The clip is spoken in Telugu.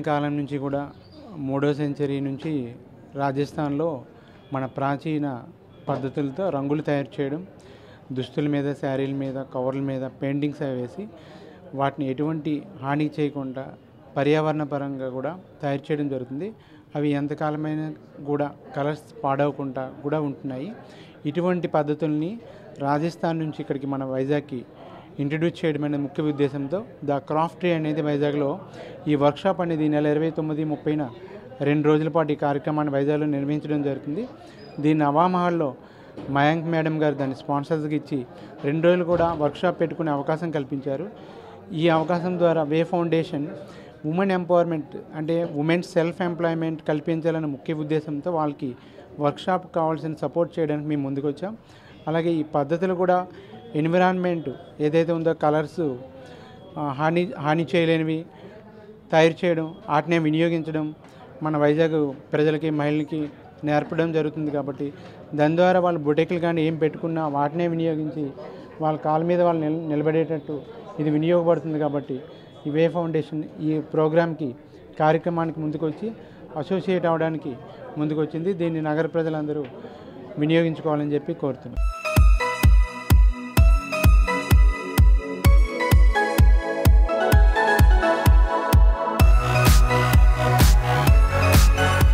కాలం నుంచి కూడా 3వ సెంచరీ నుంచి రాజస్థాన్లో మన ప్రాచీన పద్ధతులతో రంగులు తయారు చేయడం, దుస్తుల మీద, శారీల మీద, కవర్ల మీద పెయింటింగ్స్ అవి వేసి వాటిని ఎటువంటి హాని చేయకుండా పర్యావరణ పరంగా కూడా తయారు చేయడం జరుగుతుంది. అవి ఎంతకాలమైన కూడా కలర్స్ పాడవకుండా కూడా ఉంటున్నాయి. ఇటువంటి పద్ధతుల్ని రాజస్థాన్ నుంచి ఇక్కడికి మన వైజాగ్కి ఇంట్రడ్యూస్ చేయడం అనే ముఖ్య ఉద్దేశంతో ద క్రాఫ్ట్ ట్రీ అనేది వైజాగ్లో ఈ వర్క్షాప్ అనేది ఈ నెల 29, 30న 2 రోజుల పాటు ఈ కార్యక్రమాన్ని వైజాగ్లో నిర్వహించడం జరుగుతుంది. దీన్ని నవామహల్లో మయాంక్ మేడం గారు దాన్ని స్పాన్సర్స్కి ఇచ్చి 2 రోజులు కూడా వర్క్షాప్ పెట్టుకునే అవకాశం కల్పించారు. ఈ అవకాశం ద్వారా వే ఫౌండేషన్ ఉమెన్ ఎంపవర్మెంట్ అంటే ఉమెన్ సెల్ఫ్ ఎంప్లాయ్మెంట్ కల్పించాలనే ముఖ్య ఉద్దేశంతో వాళ్ళకి వర్క్షాప్ కావాల్సిన సపోర్ట్ చేయడానికి మేము ముందుకు వచ్చాం. అలాగే ఈ పద్ధతులు కూడా ఎన్విరాన్మెంట్ ఏదైతే ఉందో కలర్స్ హాని చేయలేనివి తయారు చేయడం, వాటినే వినియోగించడం మన వైజాగ్ ప్రజలకి, మహిళలకి నేర్పడం జరుగుతుంది. కాబట్టి దాని ద్వారా వాళ్ళు బొటెక్లు కానీ ఏం పెట్టుకున్నా వాటినే వినియోగించి వాళ్ళ కాళ్ళ మీద వాళ్ళు నిలబడేటట్టు ఇది వినియోగపడుతుంది. కాబట్టి ఈ వే ఫౌండేషన్ ఈ ప్రోగ్రామ్కి కార్యక్రమానికి ముందుకు వచ్చి అసోసియేట్ అవ్వడానికి ముందుకు వచ్చింది. దీన్ని నగర ప్రజలందరూ వినియోగించుకోవాలని చెప్పి కోరుతున్నాం.